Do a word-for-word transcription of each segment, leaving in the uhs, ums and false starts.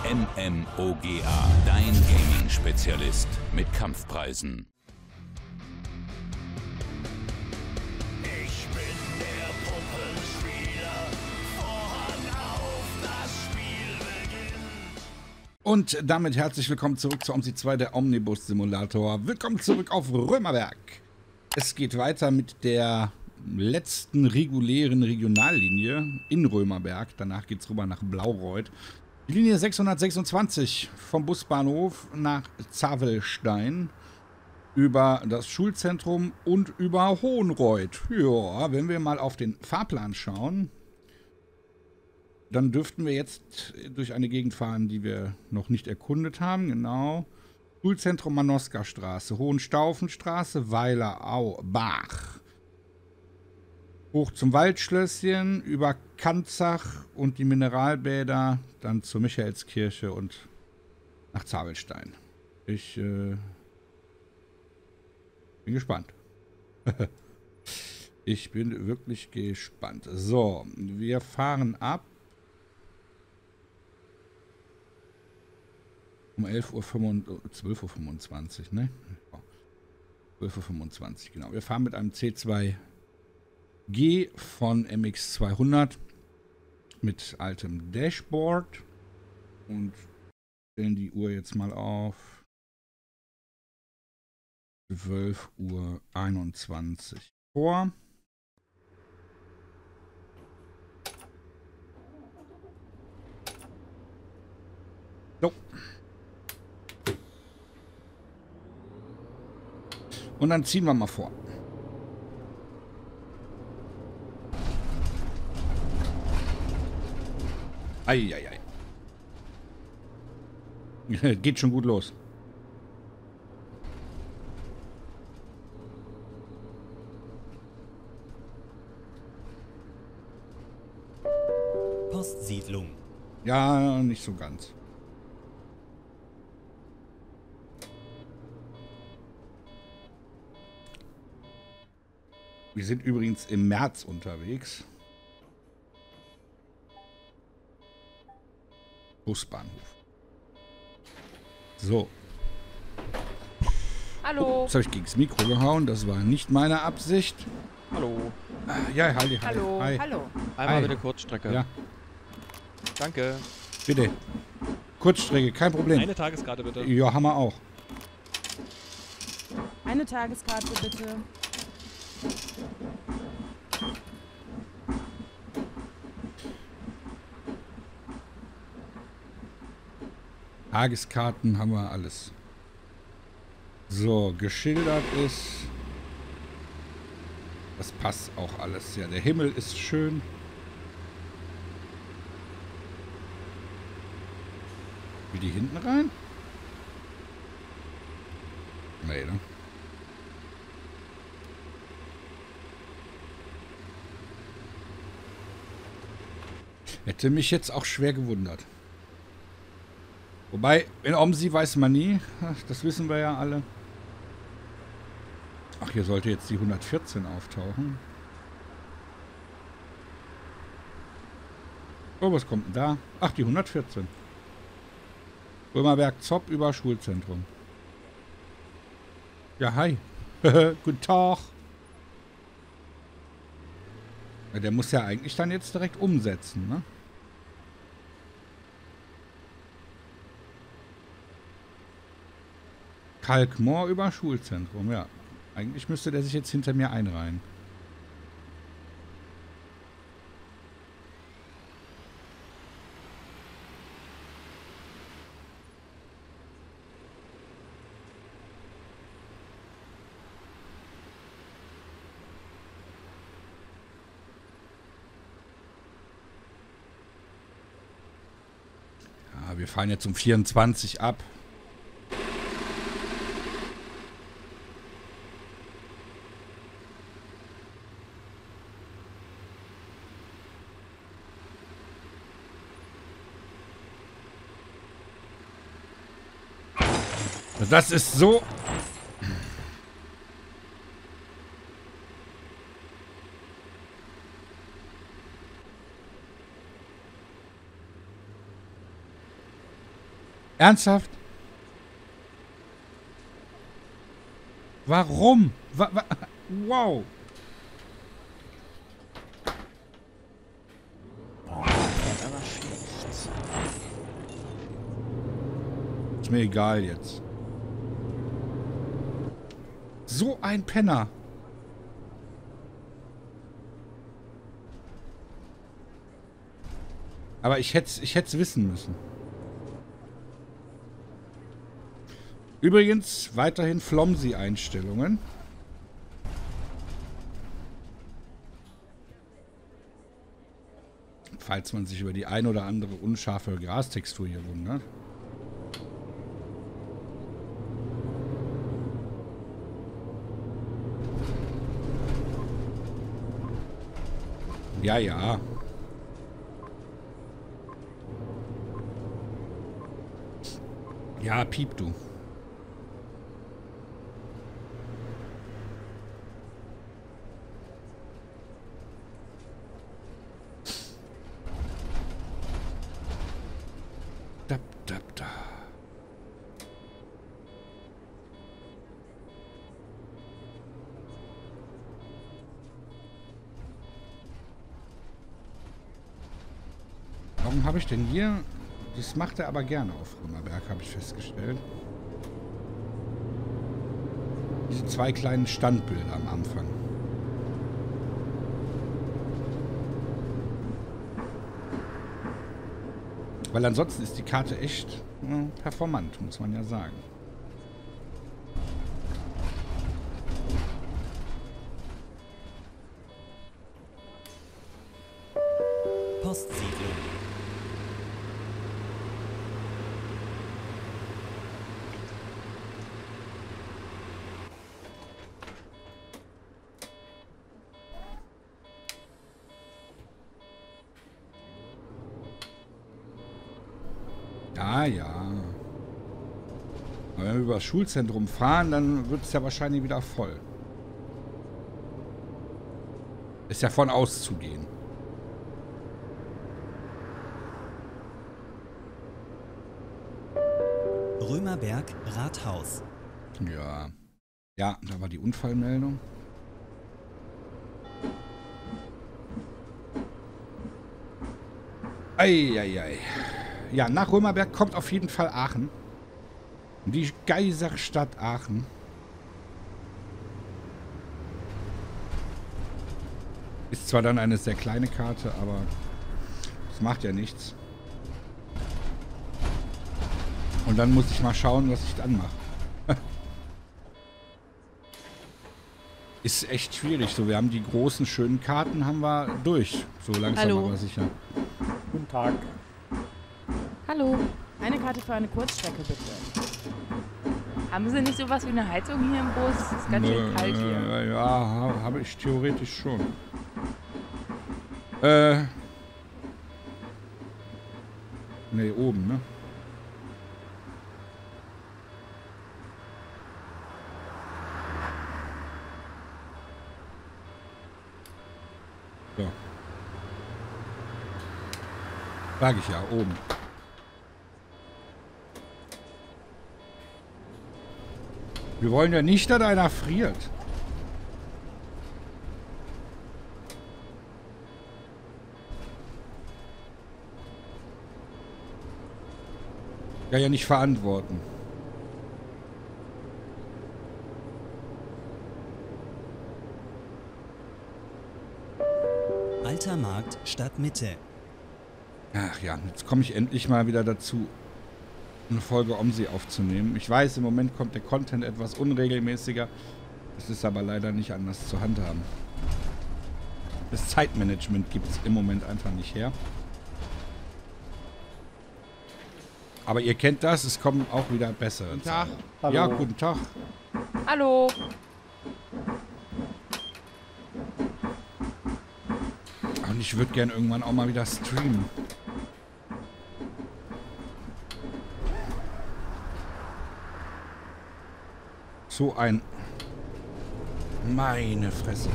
MMOGA, dein Gaming-Spezialist mit Kampfpreisen. Ich bin der Puppenspieler, Vorhang auf, das Spiel beginnt. Und damit herzlich willkommen zurück zu OMSI zwei, der Omnibus-Simulator. Willkommen zurück auf Römerberg. Es geht weiter mit der letzten regulären Regionallinie in Römerberg. Danach geht es rüber nach Blaureuth. Die Linie sechshundertsechsundzwanzig vom Busbahnhof nach Zavelstein über das Schulzentrum und über Hohenreuth. Ja, wenn wir mal auf den Fahrplan schauen, dann dürften wir jetzt durch eine Gegend fahren, die wir noch nicht erkundet haben. Genau. Schulzentrum Manoska-Straße, Hohenstaufenstraße, Weilerau, Bach. Hoch zum Waldschlösschen, über Kanzach und die Mineralbäder, dann zur Michaelskirche und nach Zavelstein. Ich äh, bin gespannt. Ich bin wirklich gespannt. So, wir fahren ab um elf Uhr fünfundzwanzig, zwölf Uhr fünfundzwanzig, ne? zwölf Uhr fünfundzwanzig, genau. Wir fahren mit einem C zwei G von M X zweihundert mit altem Dashboard und stellen die Uhr jetzt mal auf zwölf Uhr einundzwanzig vor. So. Und dann ziehen wir mal vor. Eieiei. Geht schon gut los. Postsiedlung. Ja, nicht so ganz. Wir sind übrigens im März unterwegs. Busbahnhof. So. Hallo. Jetzt habe ich gegen das Mikro gehauen. Das war nicht meine Absicht. Hallo. Ja, halli, halli. Hallo. Hi. Hallo. Einmal Hi. bitte Kurzstrecke. Ja, Danke. bitte. Kurzstrecke, kein Problem. Eine Tageskarte bitte. Ja, haben wir auch. Eine Tageskarte bitte. Tageskarten haben wir alles. So, geschildert ist. Das passt auch alles. Ja, der Himmel ist schön. Wie die hinten rein? Nee, ne? Hätte mich jetzt auch schwer gewundert. Wobei, in OMSI weiß man nie. Das wissen wir ja alle. Ach, hier sollte jetzt die hundertvierzehn auftauchen. Oh, was kommt denn da? Ach, die hundertvierzehn. Römerberg Zopp über Schulzentrum. Ja, hi. Guten Tag. Ja, der muss ja eigentlich dann jetzt direkt umsetzen, ne? Kalkmoor über Schulzentrum, ja. Eigentlich müsste der sich jetzt hinter mir einreihen. Ja, wir fahren jetzt um vierundzwanzig ab. Das ist so... Ernsthaft? Warum? Wa wa wow. Aber schlecht. Ist mir egal jetzt. So ein Penner. Aber ich hätte ich hätte es wissen müssen. Übrigens, weiterhin Flomsi-Einstellungen. Falls man sich über die ein oder andere unscharfe Grastextur hier wundert. Ja, ja. Ja, piep du. Dab, dab, da. Warum habe ich denn hier... Das macht er aber gerne auf Römerberg, habe ich festgestellt. Diese zwei kleinen Standbilder am Anfang. Weil ansonsten ist die Karte echt äh, performant, muss man ja sagen. Postsiedlung. Ja, ja. Aber wenn wir über das Schulzentrum fahren, dann wird es ja wahrscheinlich wieder voll. Ist ja von auszugehen. Römerberg Rathaus. Ja. Ja, da war die Unfallmeldung. Eieiei. Ja, nach Römerberg kommt auf jeden Fall Aachen. Die Geiserstadt Aachen. Ist zwar dann eine sehr kleine Karte, aber das macht ja nichts. Und dann muss ich mal schauen, was ich dann mache. Ist echt schwierig. So, wir haben die großen, schönen Karten haben wir durch. So langsam Hallo. aber sicher. Guten Tag. Hallo. Eine Karte für eine Kurzstrecke, bitte. Haben Sie nicht sowas wie eine Heizung hier im Bus? Es ist ganz schön kalt hier. Äh, ja, ha- habe ich theoretisch schon. Äh. Ne, oben, ne? So. Sag ich ja, oben. Wir wollen ja nicht, dass einer friert. Ja, ja nicht verantworten. Alter Markt, Stadtmitte. Ach ja, jetzt komme ich endlich mal wieder dazu, eine Folge OMSI aufzunehmen. Ich weiß, im Moment kommt der Content etwas unregelmäßiger. Es ist aber leider nicht anders zu handhaben. Das Zeitmanagement gibt es im Moment einfach nicht her. Aber ihr kennt das, es kommen auch wieder bessere. Guten Tag. Zeiten. Hallo. Ja, guten Tag. Hallo. Und ich würde gern irgendwann auch mal wieder streamen. So ein... Meine Fresse.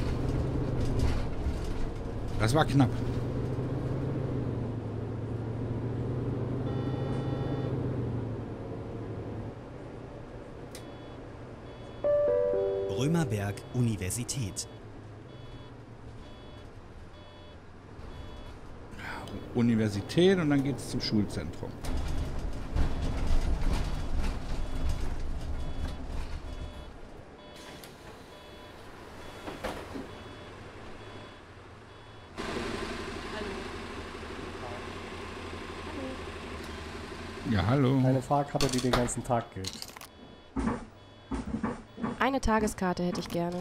Das war knapp. Römerberg Universität. Universität und dann geht es zum Schulzentrum. Ja, hallo. Eine Fahrkarte, die den ganzen Tag gilt. Eine Tageskarte hätte ich gerne.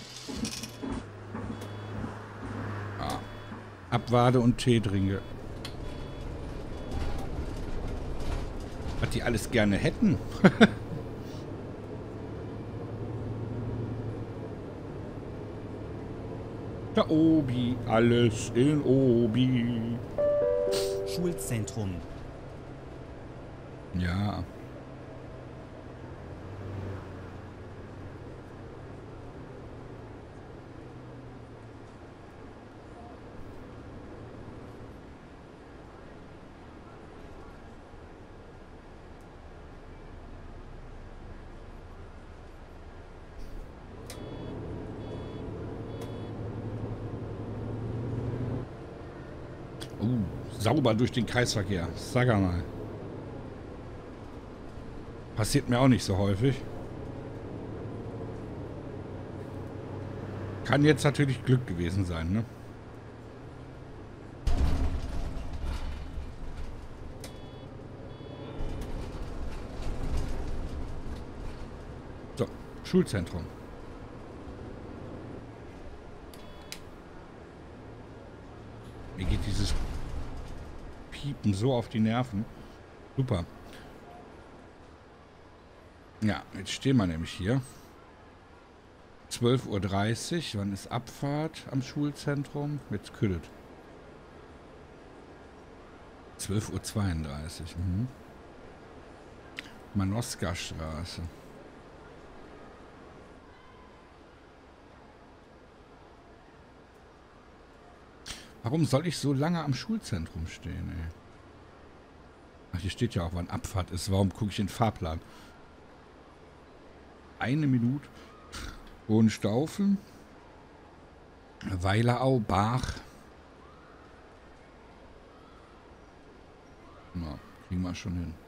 Abwade und Tee trinke. Was die alles gerne hätten. Da Obi, alles in Obi. Schulzentrum. Ja. Uh, sauber durch den Kreisverkehr. Sag mal. Passiert mir auch nicht so häufig. Kann jetzt natürlich Glück gewesen sein, ne? So, Schulzentrum. Mir geht dieses Piepen so auf die Nerven. Super. Ja, jetzt stehen wir nämlich hier. zwölf Uhr dreißig. Wann ist Abfahrt am Schulzentrum? Jetzt kühlt. zwölf Uhr zweiunddreißig. Mhm. Manoska-Straße. Warum soll ich so lange am Schulzentrum stehen, ey? Ach, hier steht ja auch, wann Abfahrt ist. Warum gucke ich den Fahrplan? Eine Minute. Hohenstaufen. Weilerau, Bach. Na, kriegen wir schon hin.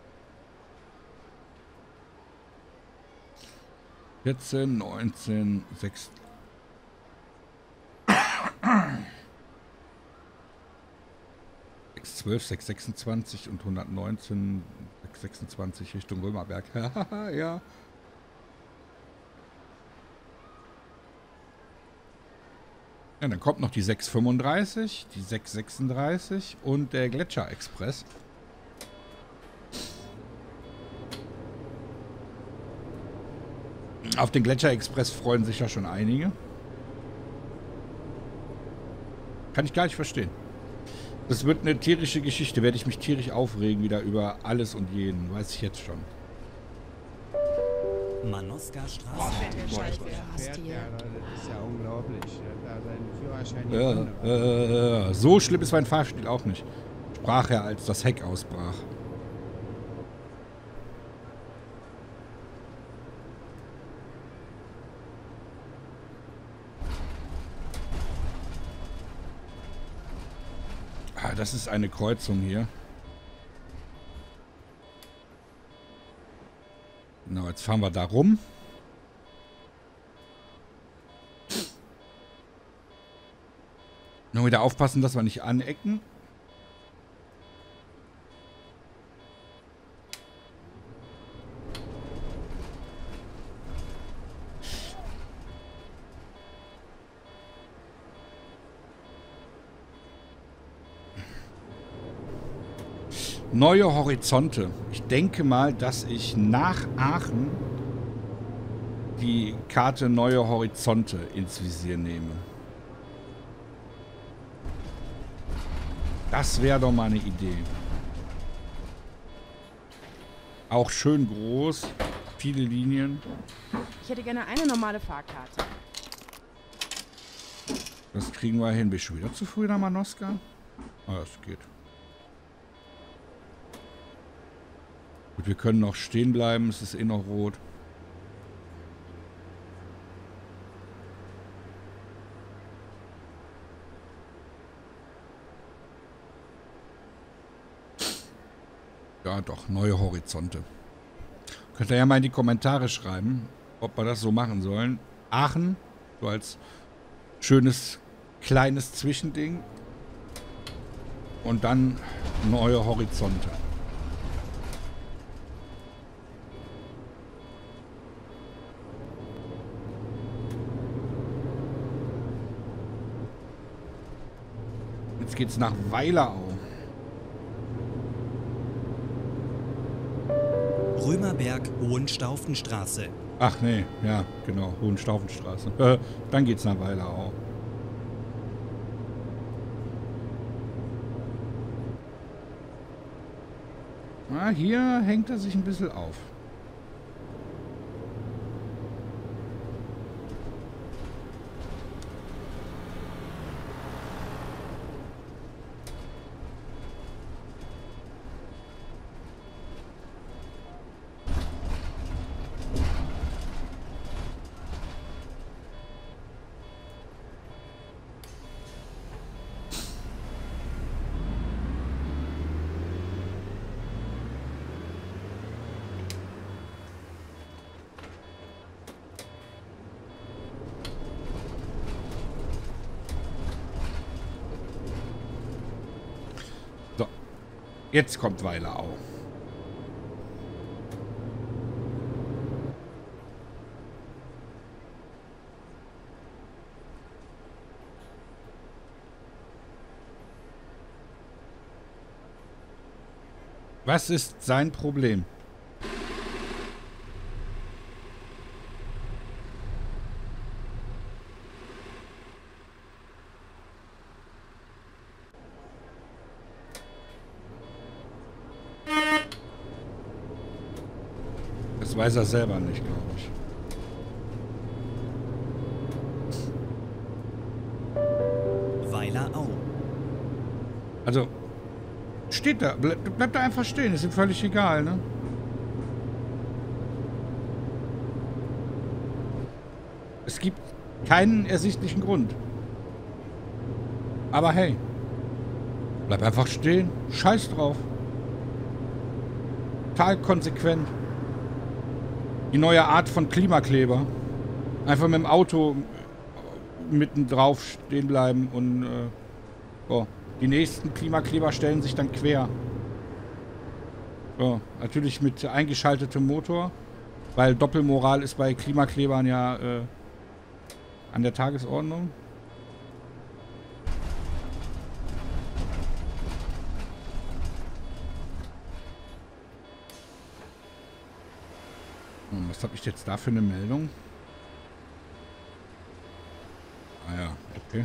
vierzehn, neunzehn, sechs. zwölf, sechs sechsundzwanzig und hundertneunzehn, sechs sechsundzwanzig Richtung Römerberg. Ja. Ja, dann kommt noch die sechs fünfunddreißig, die sechs sechsunddreißig und der Gletscher-Express. Auf den Gletscher-Express freuen sich ja schon einige. Kann ich gar nicht verstehen. Das wird eine tierische Geschichte. Werde ich mich tierisch aufregen wieder über alles und jeden. Weiß ich jetzt schon. Manoska-Straße. Das ist ja unglaublich. Da seinen Führerschein Äh, äh, so schlimm ist mein Fahrstil auch nicht. Sprach er, als das Heck ausbrach. Ah, das ist eine Kreuzung hier. Genau, jetzt fahren wir da rum. Nur wieder aufpassen, dass wir nicht anecken. Neue Horizonte. Ich denke mal, dass ich nach Aachen die Karte Neue Horizonte ins Visier nehme. Das wäre doch mal eine Idee. Auch schön groß, viele Linien. Ich hätte gerne eine normale Fahrkarte. Das kriegen wir hin. Bin ich schon wieder zu früh nach Manoska? Ah, das geht. Gut, wir können noch stehen bleiben. Es ist eh noch rot. Ja, doch, neue Horizonte. Könnt ihr ja mal in die Kommentare schreiben, ob wir das so machen sollen. Aachen, so als schönes, kleines Zwischending. Und dann neue Horizonte. Jetzt geht's nach Weilerau. Römerberg, Hohenstaufenstraße. Ach nee, ja, genau, Hohenstaufenstraße. Äh, dann geht's nach Weilerau. Ah, hier hängt er sich ein bisschen auf. Jetzt kommt Weilerau. Was ist sein Problem? Das weiß er selber nicht, glaube ich. Weilerau. Also, steht da. Bleib, bleib da einfach stehen. Ist ihm völlig egal, ne? Es gibt keinen ersichtlichen Grund. Aber hey. Bleib einfach stehen. Scheiß drauf. Total konsequent. Die neue Art von Klimakleber. Einfach mit dem Auto mitten drauf stehen bleiben und äh, so. Die nächsten Klimakleber stellen sich dann quer. So, natürlich mit eingeschaltetem Motor, weil Doppelmoral ist bei Klimaklebern ja äh, an der Tagesordnung. Und was habe ich jetzt da für eine Meldung? Ah ja, okay.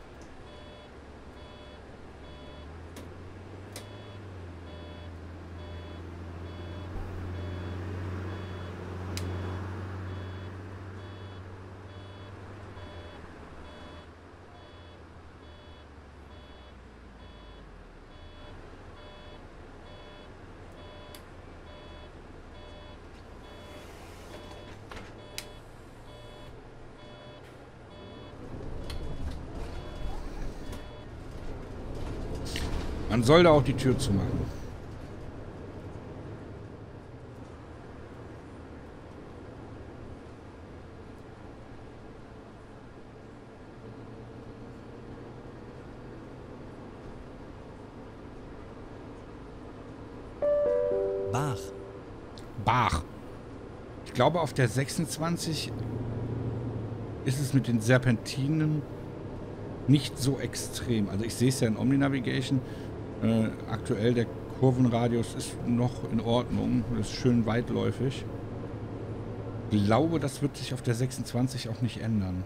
Man soll da auch die Tür zumachen. Bach. Bach. Ich glaube, auf der sechsundzwanzig ist es mit den Serpentinen nicht so extrem. Also ich sehe es ja in Omni-Navigation. Äh, aktuell der Kurvenradius ist noch in Ordnung. Das ist schön weitläufig. Ich glaube, das wird sich auf der sechsundzwanzig auch nicht ändern.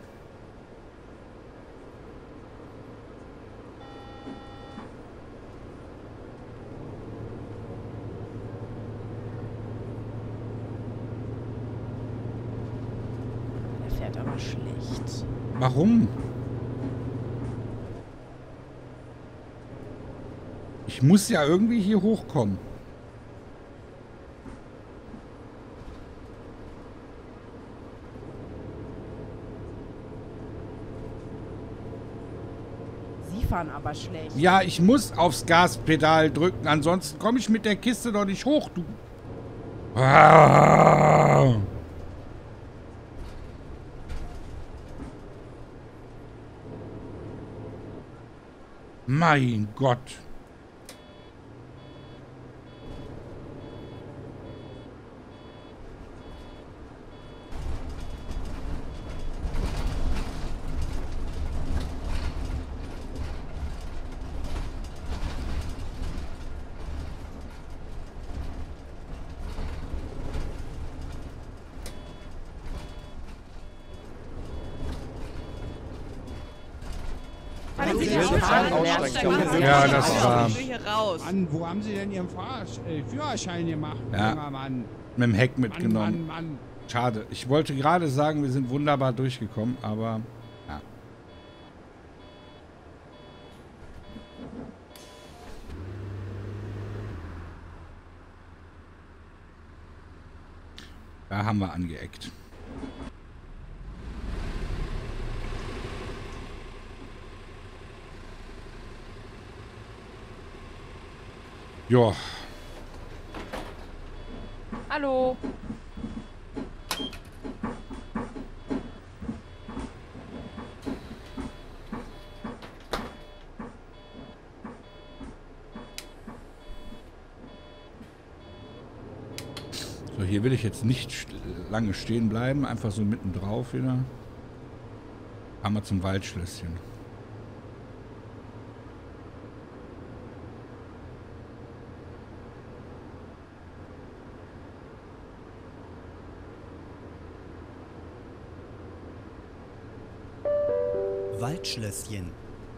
Der fährt aber schlecht. Warum? Ich muss ja irgendwie hier hochkommen. Sie Radfahren aber schlecht. Ja, ich muss aufs Gaspedal drücken, ansonsten komme ich mit der Kiste doch nicht hoch, du. Ah. Mein Gott. Ja, das war... Mann, wo haben Sie denn Ihren Fahr äh, Führerschein gemacht? Ja, Junger Mann. mit dem Heck mitgenommen. Mann, Mann, Mann. Schade. Ich wollte gerade sagen, wir sind wunderbar durchgekommen, aber... Ja. Da haben wir angeeckt. Ja. Hallo. So, hier will ich jetzt nicht st- lange stehen bleiben. Einfach so mitten drauf wieder. Fahren wir zum Waldschlösschen. Waldschlösschen.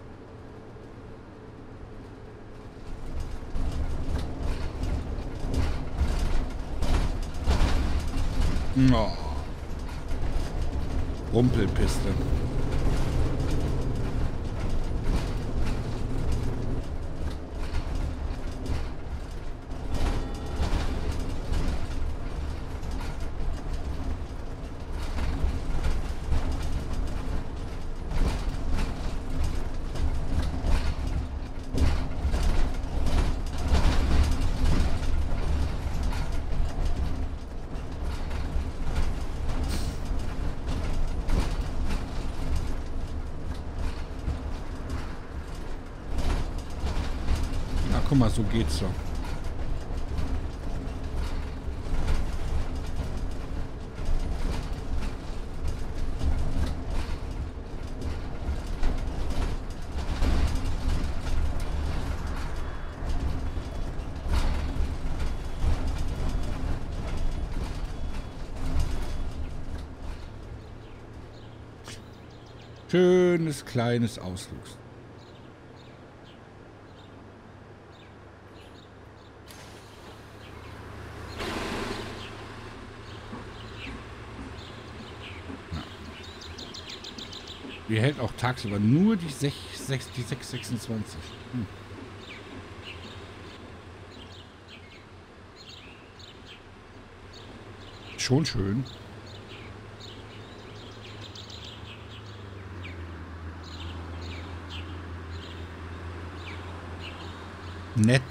Oh. Rumpelpiste. Guck mal, so geht's so. Schönes kleines Ausflugs. Die hält auch tagsüber nur die sechs sechsundzwanzig. Hm. Schon schön. Nett.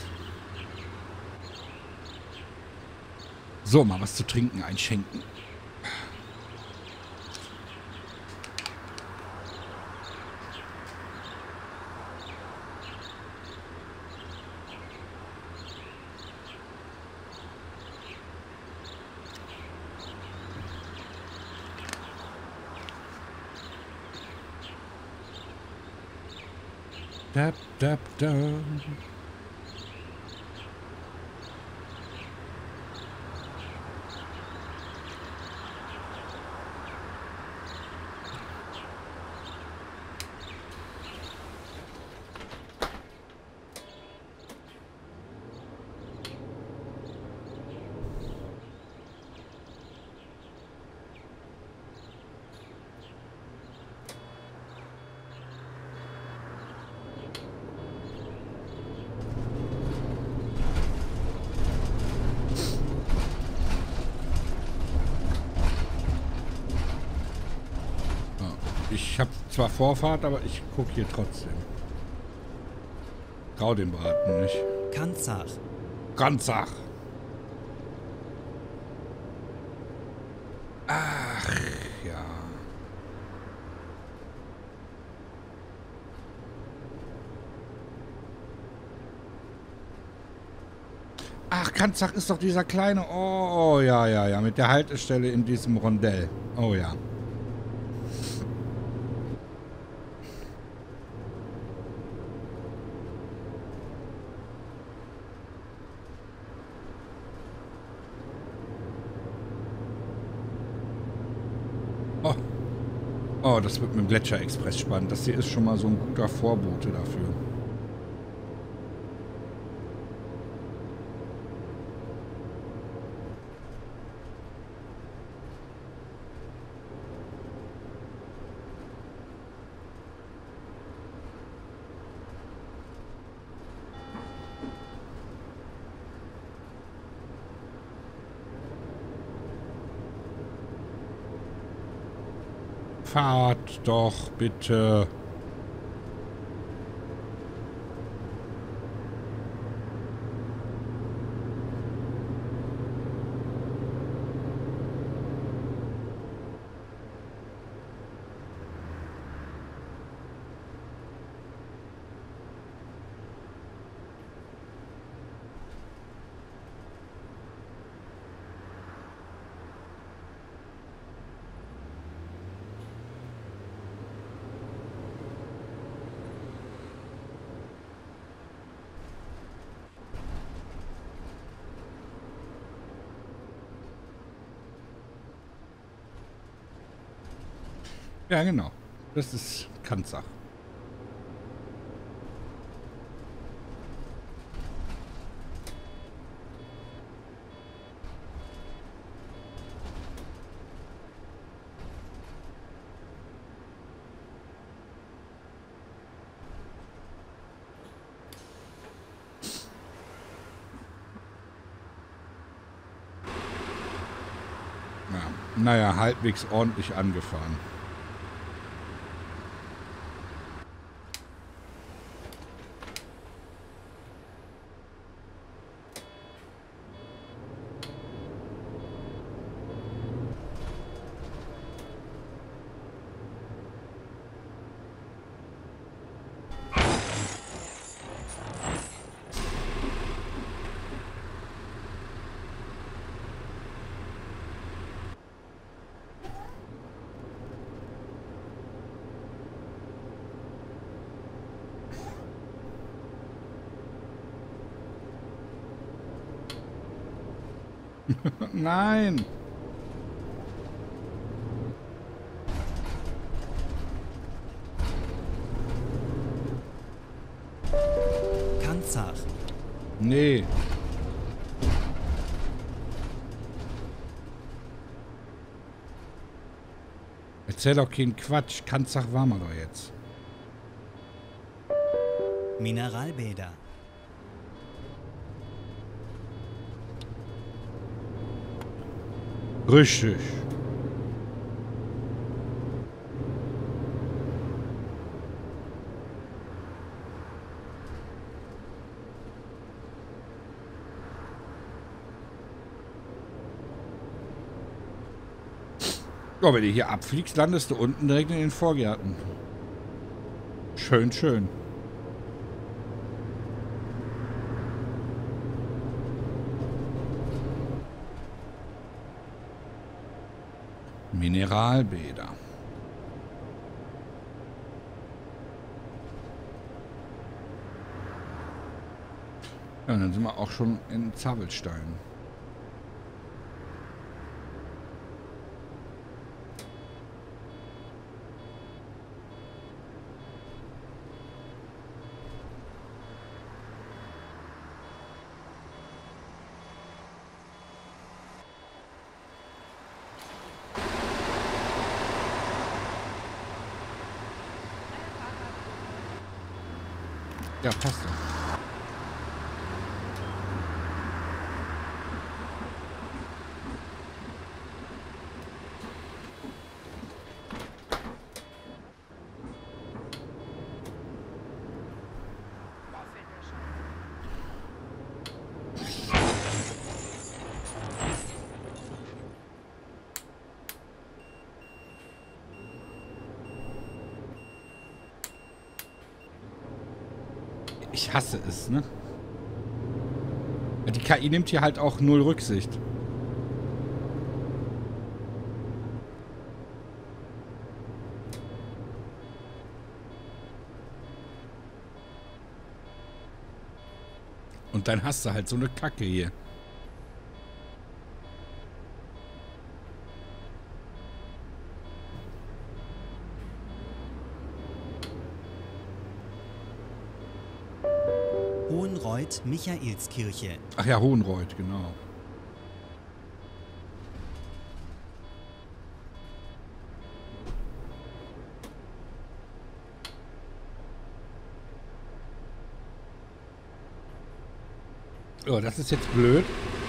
So, mal was zu trinken einschenken. Da, da, da. Ich habe zwar Vorfahrt, aber ich gucke hier trotzdem. Trau dem Braten nicht. Kanzach. Kanzach. Ach, ja. Ach, Kanzach ist doch dieser kleine... Oh, oh, ja, ja, ja. Mit der Haltestelle in diesem Rondell. Oh, ja. Oh. Oh, das wird mit dem Gletscher-Express spannend. Das hier ist schon mal so ein guter Vorbote dafür. Fahrt doch bitte. Ja, genau. Das ist Kanzach. Ja, naja, halbwegs ordentlich angefahren. Nein! Kanzach. Nee. Erzähl doch keinen Quatsch. Kanzach waren wir doch jetzt. Mineralbäder. Richtig. Oh, wenn du hier abfliegst, landest du unten direkt in den Vorgärten. Schön, schön. Mineralbäder. Ja, dann sind wir auch schon in Zabelstein. Ja, passt doch. Ich hasse es, ne? Die K I nimmt hier halt auch null Rücksicht. Und dann hast du halt so eine Kacke hier. Hohenreuth, Michaelskirche. Ach ja, Hohenreuth, genau. Oh, das ist jetzt blöd.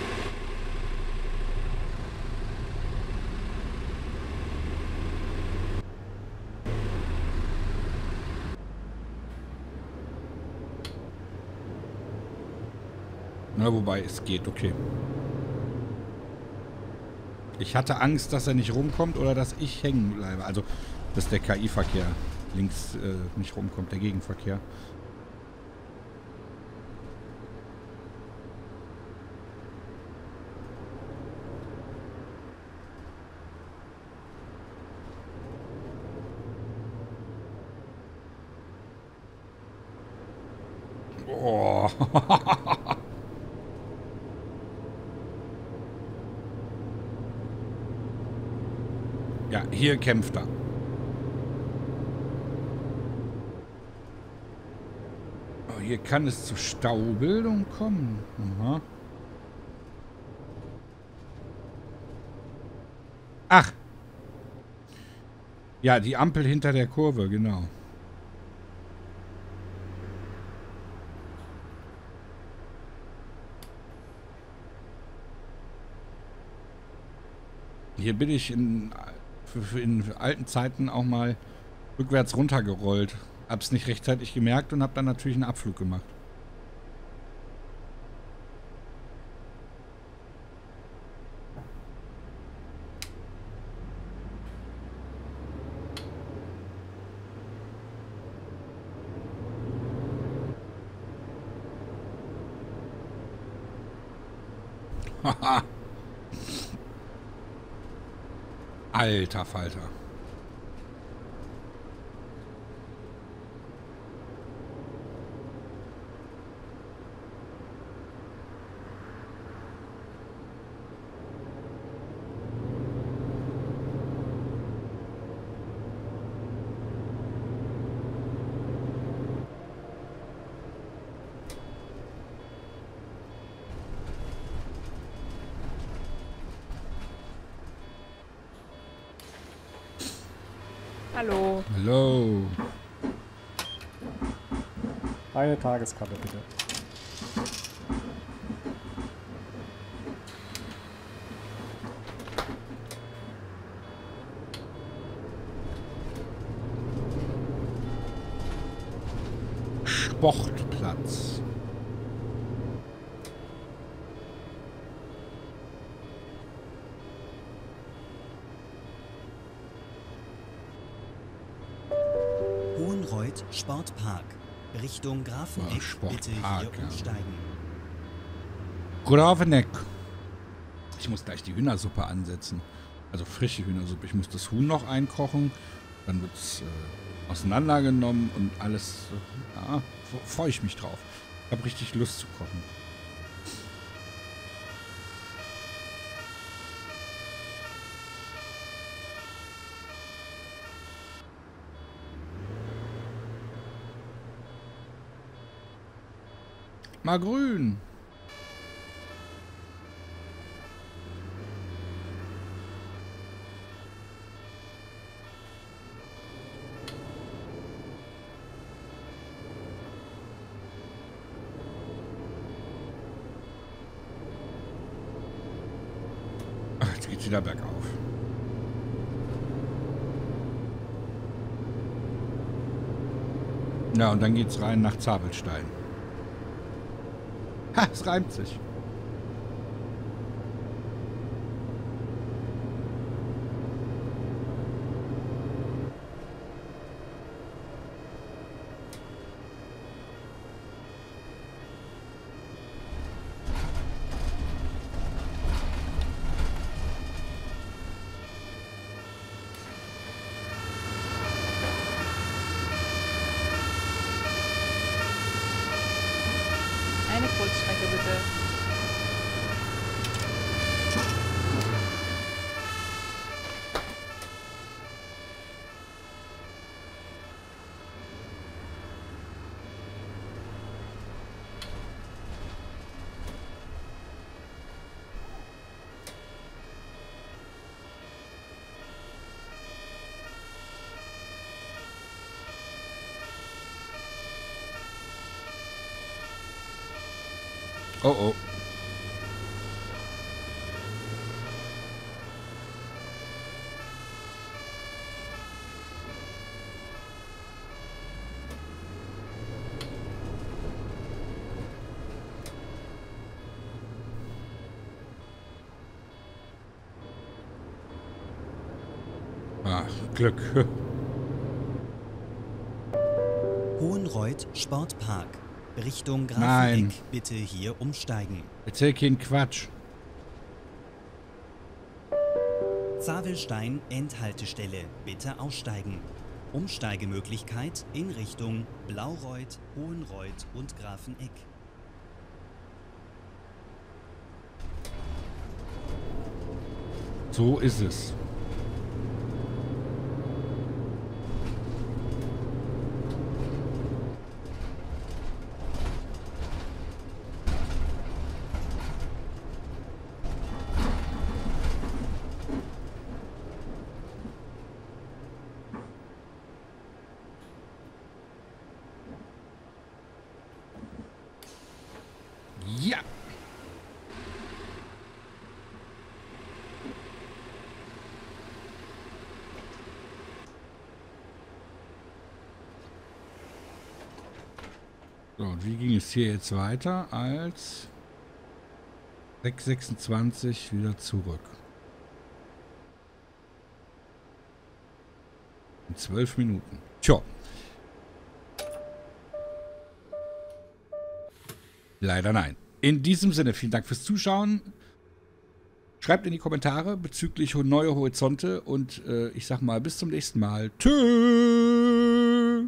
Na, wobei, es geht, okay. Ich hatte Angst, dass er nicht rumkommt oder dass ich hängen bleibe. Also, dass der K I-Verkehr links äh, nicht rumkommt, der Gegenverkehr. Oh. Ja, hier kämpft er. Oh, hier kann es zur Staubildung kommen. Aha. Ach. Ja, die Ampel hinter der Kurve, genau. Hier bin ich in, in alten Zeiten auch mal rückwärts runtergerollt. Hab's nicht rechtzeitig gemerkt und hab dann natürlich einen Abflug gemacht. Haha. Alter Falter. Hallo. Hallo. Eine Tageskarte bitte. Sportplatz. Hohenreuth, Sportpark. Richtung Grafeneck, Ja, Sportpark, bitte hier ja. umsteigen. Grafeneck. Ich muss gleich die Hühnersuppe ansetzen. Also frische Hühnersuppe. Ich muss das Huhn noch einkochen. Dann wird es äh, auseinandergenommen und alles. Äh, ja, freue ich mich drauf. Ich habe richtig Lust zu kochen. Mal grün. Ach, jetzt geht's wieder bergauf. Ja, und dann geht's rein nach Zabelstein. Ha, es reimt sich. Kurzdurchstrecke bitte. Oh oh. Ach, Glück. Hohenreuth Sportpark. Richtung Nein. Grafeneck. Bitte hier umsteigen. Erzähl keinen Quatsch. Zavelstein Endhaltestelle. Bitte aussteigen. Umsteigemöglichkeit in Richtung Blaureuth, Hohenreuth und Grafeneck. So ist es. Ja. So, und wie ging es hier jetzt weiter als sechs sechsundzwanzig wieder zurück? In zwölf Minuten. Tja. Leider nein. In diesem Sinne, vielen Dank fürs Zuschauen. Schreibt in die Kommentare bezüglich neue Horizonte und äh, ich sag mal bis zum nächsten Mal. Tschüss.